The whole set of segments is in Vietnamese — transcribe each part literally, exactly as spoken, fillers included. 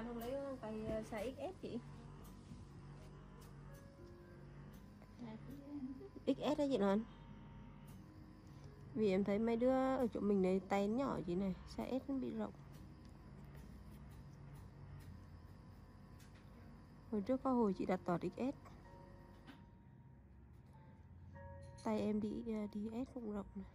không lấy tay size ích ét chị? ích ét đấy chị Loan. Vì em thấy mấy đứa ở chỗ mình này tay nhỏ chị này, size S nó bị rộng. Hồi trước có hồi chị đặt tọt ích ét. Tay em đi đi S cũng rộng này.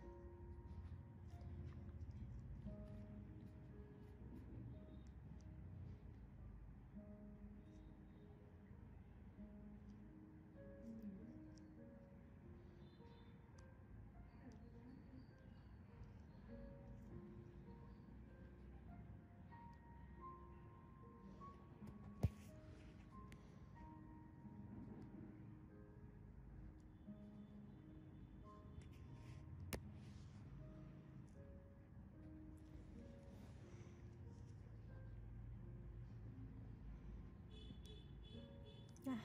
Đây.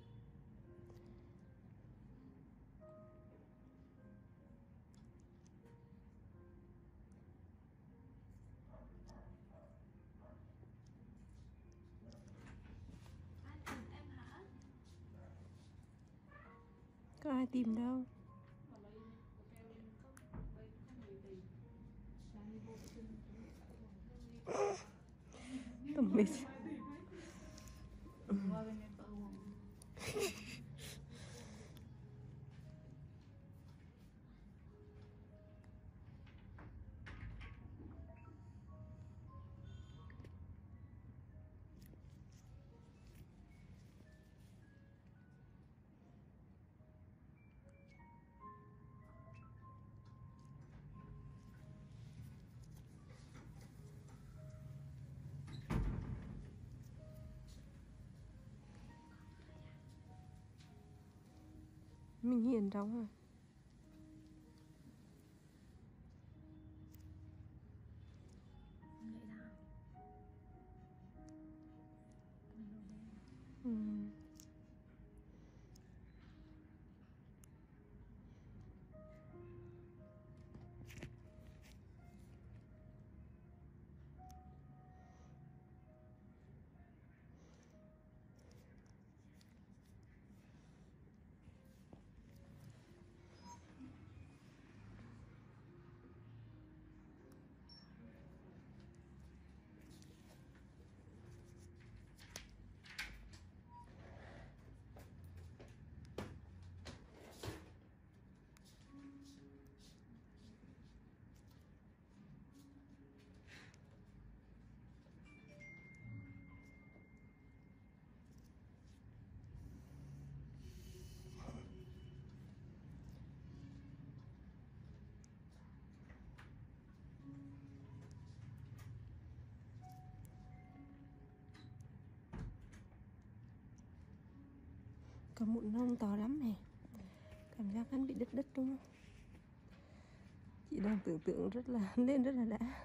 Có ai tìm đâu. Tầm mệt. Ừ. Mình hiền đóng rồi. Ừ. Cả mụn lông to lắm này. Cảm giác hắn bị đứt đứt đúng không? Chị đang tưởng tượng rất là lên rất là đã.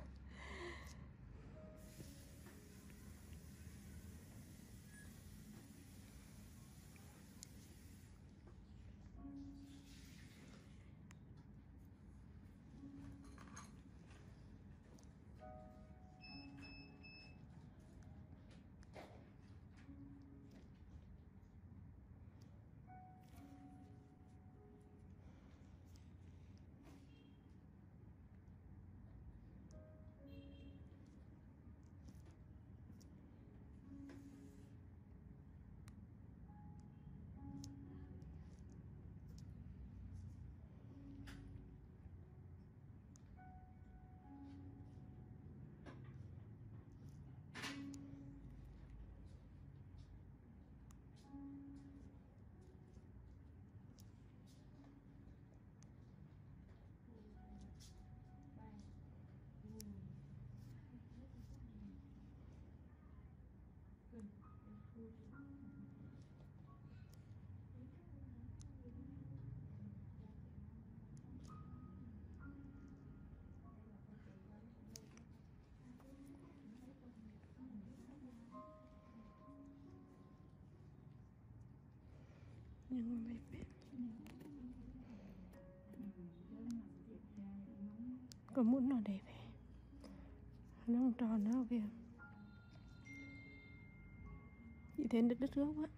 Nhưng mà mày biết có mụn nó đẹp, nó không tròn đâu kìa. chị thấy đứt đứt gốc á.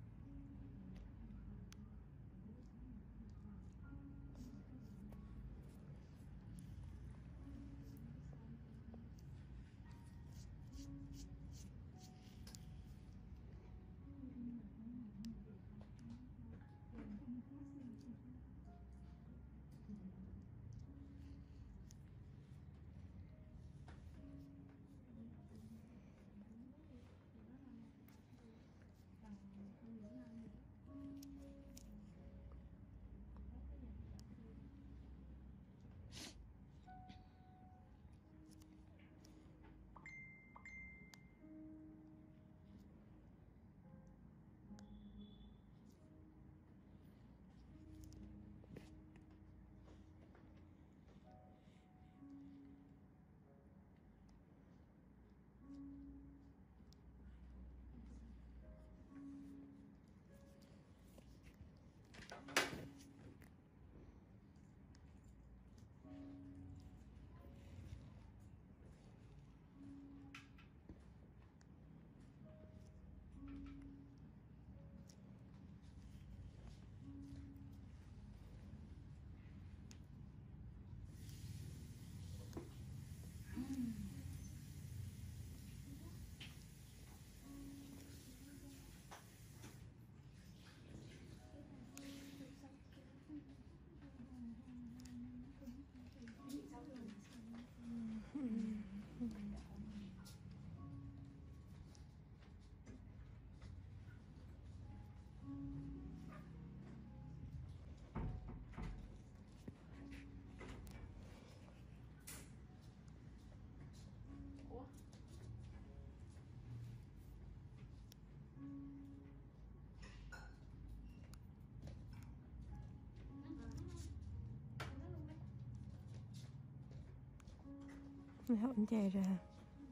Họ ăn chè rồi hả?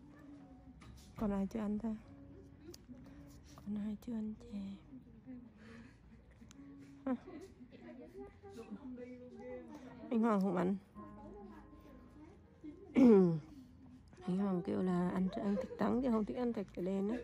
Còn ai chưa ăn ta? Còn ai chưa ăn chè? À. Anh Hoàng không ăn. Anh Hoàng kêu là ăn ăn thịt trắng chứ không thích ăn thịt cái đen á.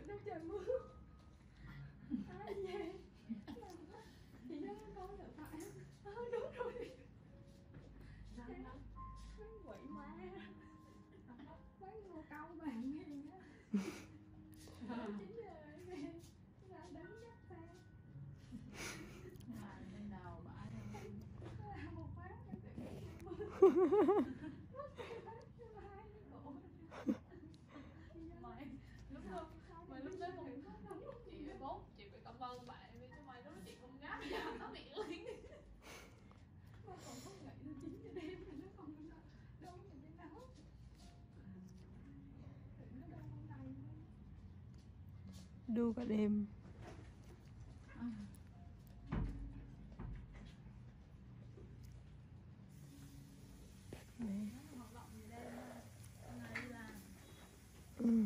Mà lúc đó mình chị bố chị phải cảm ơn bạn vì cho mày lúc đó chị không ngáp giờ nó bị liền. Mà còn không nghĩ nó chín giờ đêm mà nó còn đâu mà cái nấu. Nó đâu không đầy đâu. Đu cả đêm. Đấy. Ừ.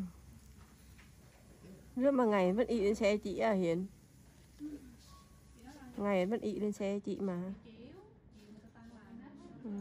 Rất mà ngày vẫn ị lên xe chị à Hiền. Ngày vẫn ị lên xe chị mà. Ừ.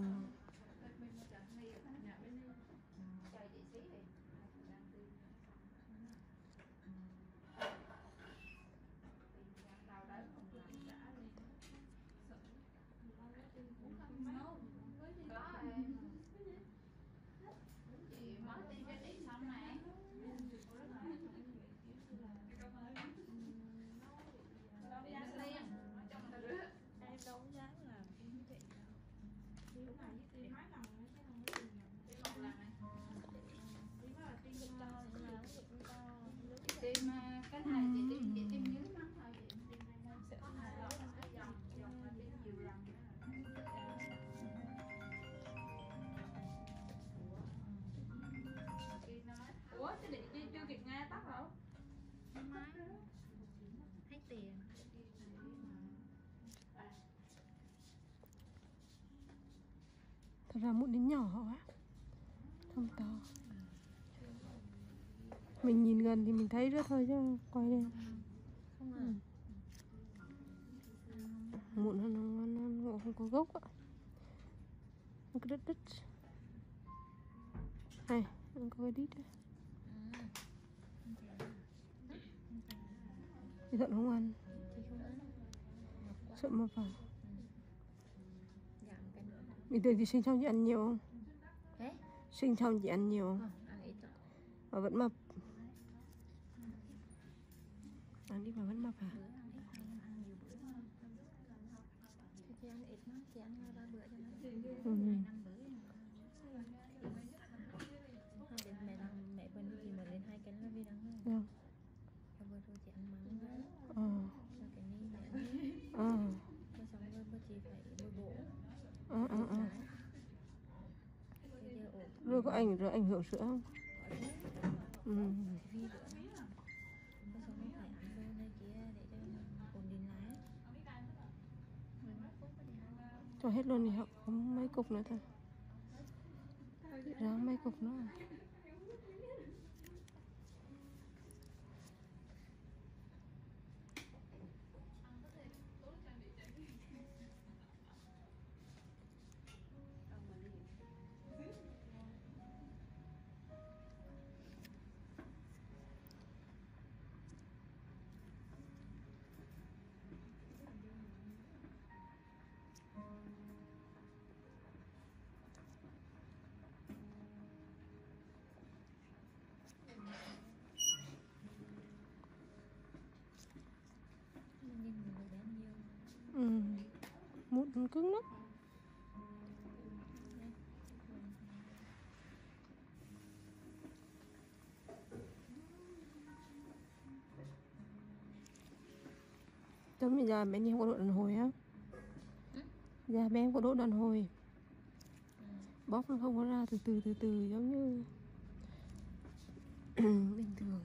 Em đâu dám làm cái chị đâu. Đi lúc này với mấy lần nữa chứ không có tiền nhận. Đi một lần này. Đi mới là tim to thì làm cái tim to. Tim cái này chị tim chị tim dưới mắt thôi chị. Tim này nó sẽ hai lần cái dòng dòng là tim nhiều lần nữa. Ủa chứ điện chưa chưa kịp nghe tắt hả? Máy hết tiền. Thật ra mụn đến nhỏ quá, không to. Mình nhìn gần thì mình thấy rất thôi chứ quay lên. Ừ. Mụn nó, nó, nó, nó không có gốc ạ. Nó cứ đứt đứt. Này, nó có cái đít đấy. Chị Thuận không ăn, Chị không ăn. Ngọt quá. sợ mập à? Giảm cái nữa. Bình thường thì sinh xong chị ăn nhiều không? Thế? Sinh xong chị ăn nhiều không? Không, ăn ít rồi. Mà vẫn mập. Ăn đi mà vẫn mập à? Bữa ăn ít, ăn, ăn nhiều bữa. Thì chị ăn ít mà, chị ăn ba bữa cho nó. Ừ. Ngày năm bữa. Không, đến mẹ làm mẹ bên gì mà lên hai cánh là vì đắng hơn. Được. Rồi vừa rồi chị ăn mắng quá. Ờ. Rồi cái ni mẹ ăn. Ờ. Rồi xong rồi bữa chị phải bôi bổ. Ờ ờ ờ. Bây giờ ổn. Rồi có ảnh rồi ảnh hưởng sữa không? Có chứ. Ừ. Vì bữa đó. Rồi xong rồi phải ăn đồ này kia để cho ổn định lại. mười một phút có đi ăn. Cho hết luôn thì họ có mấy cục nữa thôi. Ráng mấy cục nữa. Nhìn người bé nhiều. Ừ. Mụn cứng lắm. Chấm bây giờ bé em có độ đàn hồi á. Ừ? Dạ bé em có độ đàn hồi. Ừ. Bóc nó không có ra từ từ từ từ giống như bình thường.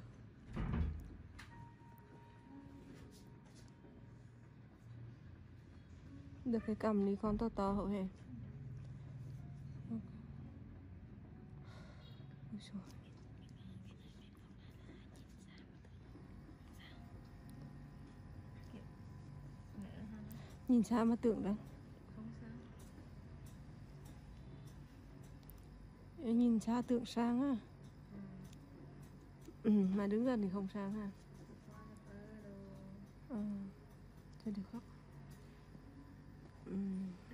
Được cái cầm đi con to to hậu hề. Ôi trời. Mẹ ơi, Hana. Nhìn xa mà tưởng đâu. Không sao. Nhìn xa tưởng sang á. Ừ. Ừ, mà đứng gần thì không sang ha. Qua là bơ đồ. Ờ. Thôi được không? Ừ.